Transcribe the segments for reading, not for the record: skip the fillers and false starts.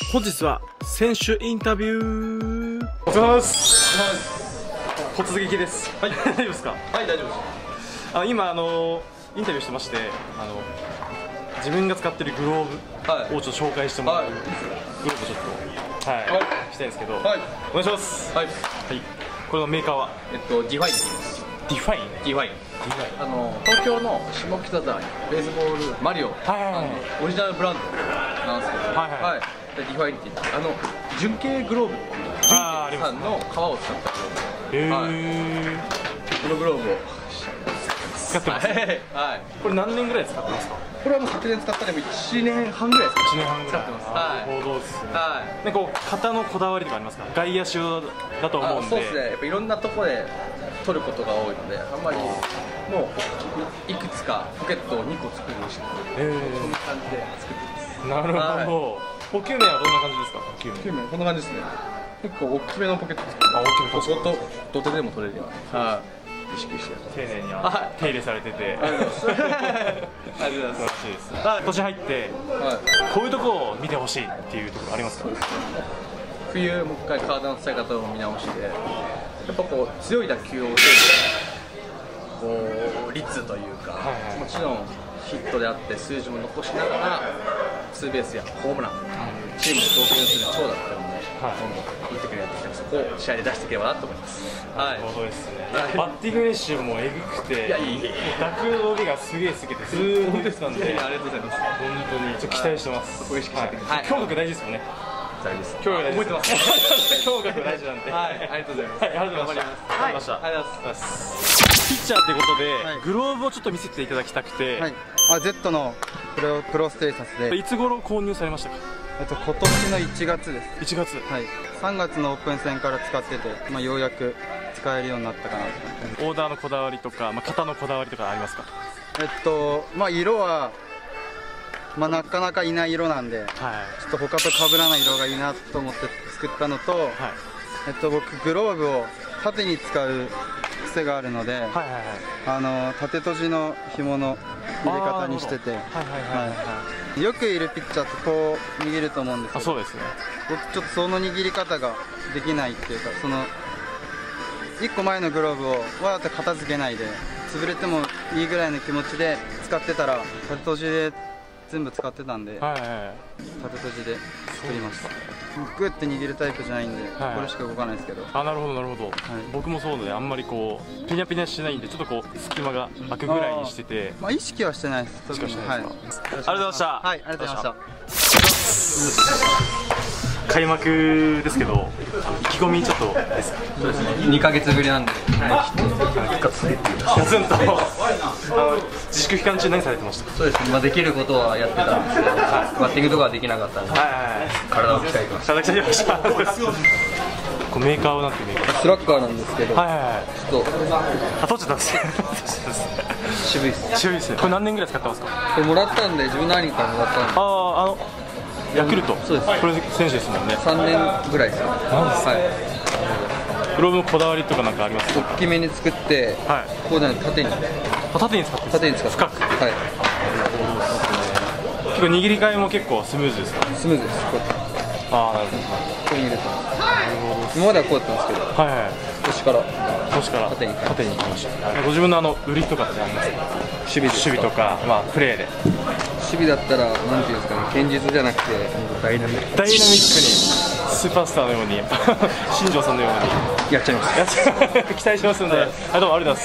本日は選手インタビュー。お疲れ様です。突撃です。はい、大丈夫ですか？はい、大丈夫です。今インタビューしてまして、自分が使ってるグローブをちょっと紹介してもらう、グローブをちょっとしたいんですけど、お願いします。はい。これのメーカーはディファインって言います。 ディファイン。 東京の下北沢にベースボールマリオオリジナルブランドなんですけど、ディファインって言って純系グローブっていう純系さんの革を使ったグローブ、このグローブを使ってます。これ何年ぐらい使ってますか？ これはもう昨年使ったら1年半ぐらいですか。 1年半ぐらい使ってます。なるほどですね。でこう型のこだわりとかありますか？外野手だと思うんで。そうですね。やっぱいろんなところで取ることが多いので、あんまりもういくつかポケットを2個作るようにして、そんな感じで作ってます。なるほど。補給面はどんな感じですか？補給面こんな感じですね。結構大きめのポケット作って、大きめの土手でも取れるような。意識して丁寧に手入れされてて、ありがとうございます。素晴らしいです。今年入ってこういうところを見てほしいっていうところありますか？ 冬もう一回体の使い方を見直して、やっぱこう強い打球を打てるこう率というか、もちろんヒットであって数字も残しながらツーベースやホームラン、チームで貢献する長打っていうのもどんどん打ってくれるようになってきて、そこを試合で出していければなと思います。 なるほどですね。バッティング練習もえぐくて、打球の伸びがすげえすげてずーっと出てたんで、ありがとうございます。本当にちょっと期待してます。そこ意識して胸郭大事ですよね。大事です。胸郭大事です。覚えてます。胸郭大事なんで。はい、ありがとうございます。ありがとうございました。ありがとうございます。ピッチャーということでグローブをちょっと見せていただきたくて、 Z のプロステータスで。 いつ頃購入されましたか？ 今年の1月です。 1月。はい。 3月のオープン戦から使ってて、ようやく使えるようになったかなと。 オーダーのこだわりとか、型のこだわりとかありますか？ 色はなかなかいない色なんで、ちょっと他と被らない色がいいなと思って作ったのと、僕グローブを縦に使う癖があるので、縦閉じの紐の入れ方にしてて、よくいるピッチャーってこう握ると思うんですけど、 そうですね。 僕ちょっとその握り方ができないっていうか、その1個前のグローブをわざと片付けないで潰れてもいいぐらいの気持ちで使ってたら、縦閉じで全部使ってたんで、縦閉じで作りました。グッて握るタイプじゃないんで、これしか動かないですけど。 なるほどなるほほど。僕もそうで、あんまりこうピニャピニャしてないんで、ちょっとこう隙間が空くぐらいにしてて。 意識はしてないです。 意識はしてないですか？ありがとうございました。 はい、ありがとうございました。 開幕ですけど、意気込みちょっとですか？ そうですね。2ヶ月ぶりなんで、復活するっていう。 ガツンと自粛期間中何されてました？ そうですね。できることはやってたんですけど、バッティングとかはできなかったんで、体を鍛えてました。 体鍛えてました。こメーカーはなんてメーカー？ スラッガーなんですけど、ちょっと取っちゃったんです。 渋いです。 渋いですね。これ何年ぐらい使ってますか？ これもらったんで、自分の兄からもらったんで。 ヤクルト。そうです。これ選手ですもんね。 3年ぐらいですか。 なんですか？グローブのこだわりとかなんかありますか？ 大きめに作って、こう縦に使って。縦に使って。深く。はい。 結構握り替えも結構スムーズですか？ スムーズです。なるほど。こう入れてます。今まではこうやったんですけど、腰から縦にいきました。 ご自分の売りとかってありますか？守備とかプレーで。 守備だったらなんていうんですかね、堅実じゃなくてダイナミックにスーパースターのように新庄さんのようにやっちゃいます。 期待しますんで、どうもありがとうございます。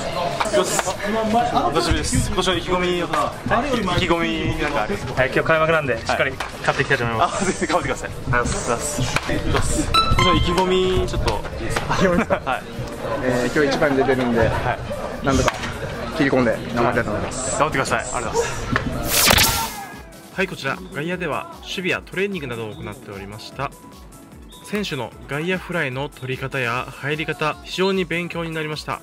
お久しぶりです。今年の意気込みなんかありますか？ 今日開幕なんでしっかり勝っていきたいと思います。 頑張ってください。ありがとうございます。今年の意気込みちょっといいですか？ 今日一番に出てるんで、なんとか切り込んで頑張りたいと思います。 頑張ってください。ありがとうございます。はい、こちら外野では守備やトレーニングなどを行っておりました。選手の外野フライの取り方や入り方、非常に勉強になりました。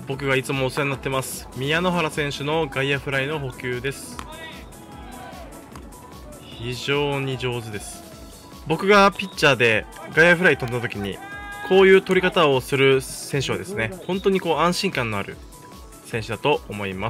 僕がいつもお世話になってます宮野原選手の外野フライの捕球です。非常に上手です。僕がピッチャーで外野フライ飛んだ時にこういう取り方をする選手はですね、本当に安心感のある選手だと思います。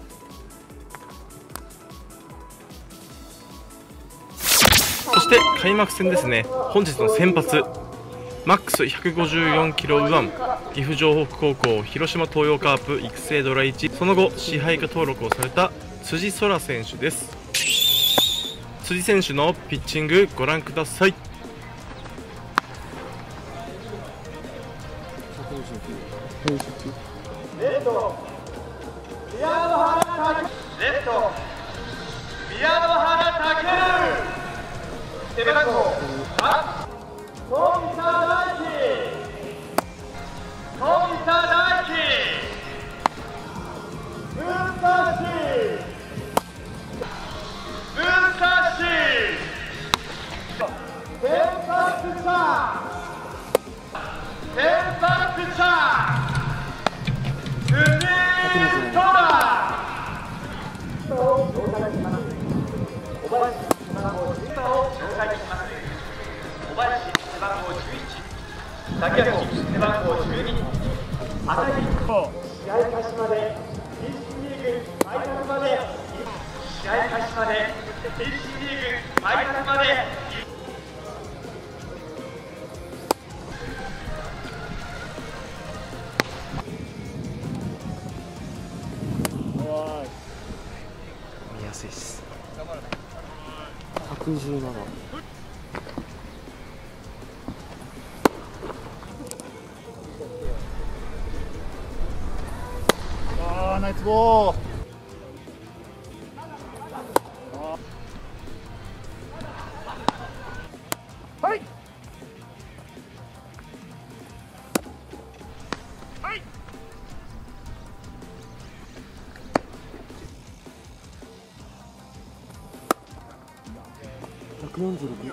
そして開幕戦ですね。本日の先発マックス154キロ右腕、岐阜城北高校広島東洋カープ育成ドラ1、その後支配下登録をされた辻空選手です。辻選手のピッチングご覧ください。レフト宮野原拓、背番号3、富田大輝、竹谷背番号12、朝日試合開始まで BC リーグファイナルまで、試合開始まで BC リーグファイナルまで。見やすいです。117。ナイスボール。はいはい146。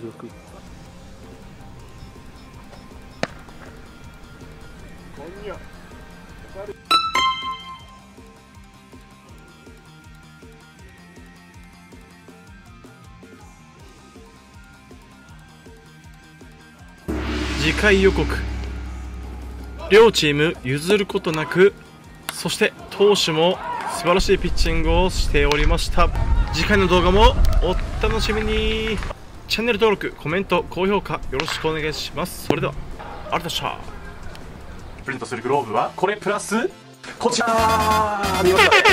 次回予告、両チーム譲ることなく、そして投手も素晴らしいピッチングをしておりました。次回の動画もお楽しみに。チャンネル登録、コメント、高評価よろしくお願いします。それではありがとうございました。プレゼントするグローブはこれプラスこちら、見ましたね。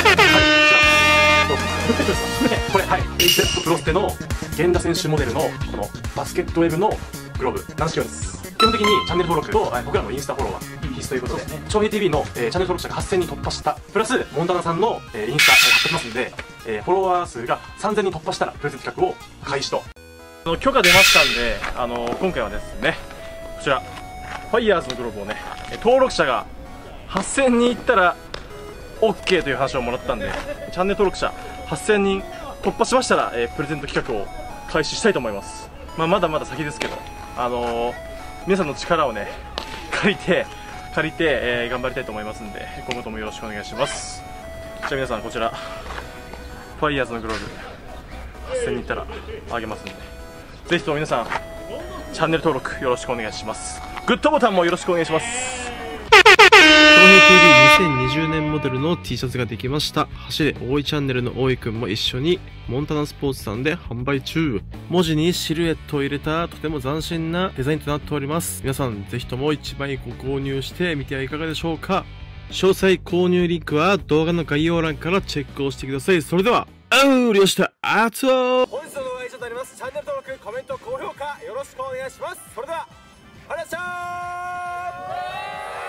これ、はい、HZ プロステの源田選手モデルのこのバスケットウェブのグローブ軟式用です。基本的にチャンネル登録と僕らのインスタフォローは必須ということで、長平 TV のチャンネル登録者が8000人突破した、プラスモンタナさんのインスタ貼ってますんで、フォロワー数が3000人突破したらプレゼント企画を開始と。許可出ましたんで、今回はですね、こちらファイヤーズのグローブをね、登録者が8000人いったら OK という話をもらったんで、チャンネル登録者8000人突破しましたら、プレゼント企画を開始したいと思います。まだまだ先ですけど、皆さんの力をね借りて、頑張りたいと思いますんで、今後ともよろしくお願いします。じゃあ皆さん、こちらファイヤーズのグローブ8000人いったらあげますんで、ぜひとも皆さんチャンネル登録よろしくお願いします。グッドボタンもよろしくお願いします。翔平 TV2020 年モデルの T シャツができました。走れ大井チャンネルの大井くんも一緒にモンタナスポーツさんで販売中。文字にシルエットを入れたとても斬新なデザインとなっております。皆さんぜひとも1枚ご購入してみてはいかがでしょうか。詳細購入リンクは動画の概要欄からチェックをしてください。それではよしとあつお。本日の動画は以上となります。チャンネル登録、コメント、高評価よろしくお願いします。それではありがとうございました。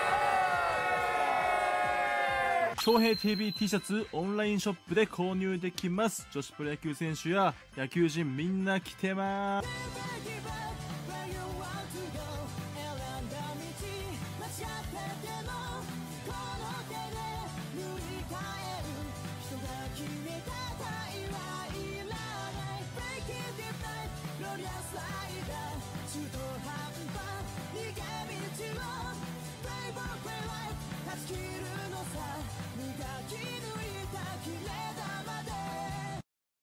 翔平 TV T シャツオンラインショップで購入できます。女子プロ野球選手や野球人みんな着てます。決めた対はいらない